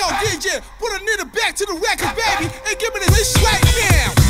Yo, DJ, put a nigga back to the record, baby, and give me this right now.